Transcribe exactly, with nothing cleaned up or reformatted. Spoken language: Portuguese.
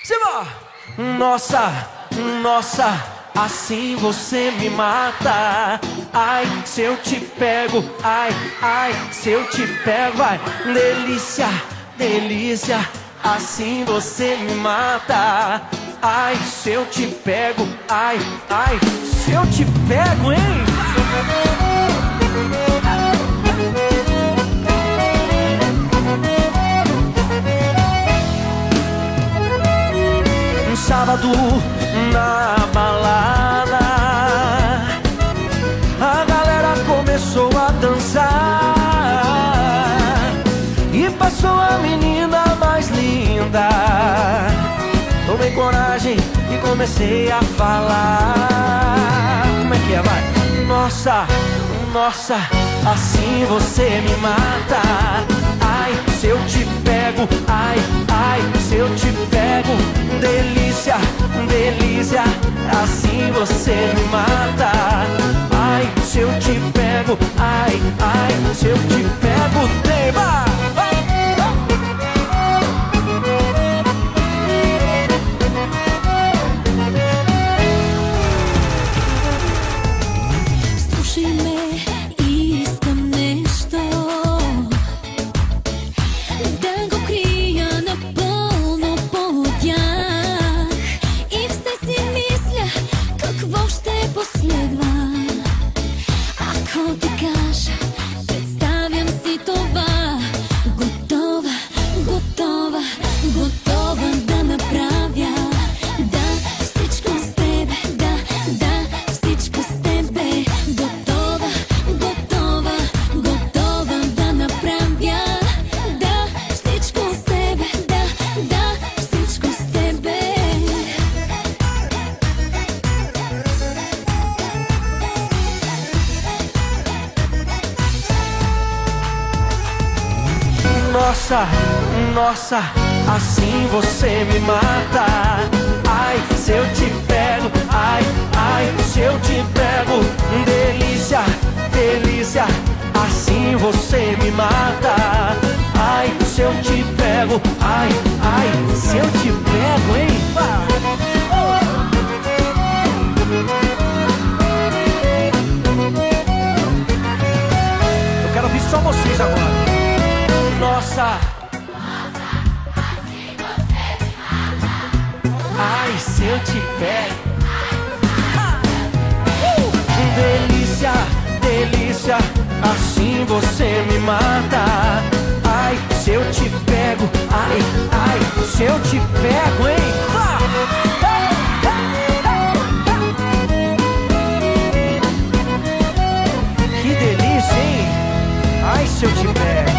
Simba! Nossa, nossa, assim você me mata. Ai, se eu te pego, ai, ai, se eu te pego, vai. Delícia, delícia, assim você me mata. Ai, se eu te pego, ai, ai, se eu te pego, hein? Um sábado na balada, a galera começou a dançar e passou a menina mais linda. Tomei coragem e comecei a falar. Como é que é, vai? Nossa, nossa, assim você me mata. Ai, se eu te pego, ai, ai, se eu te pego. Delícia, delícia, assim você me mata. Ai, se eu te pego, ai, ai, se eu te pego, tema. Nossa, nossa, assim você me mata. Ai, se eu te pego, ai, ai, se eu te pego. Delícia, delícia, assim você me mata. Ai, se eu te pego, ai, ai, se eu te pego, hein? Eu quero ouvir só vocês agora. Nossa, ai, se eu te pego. uh! Delícia, delícia, assim você me mata. Ai, se eu te pego, ai, ai, se eu te pego, hein? Que delícia, hein? Ai, se eu te pego.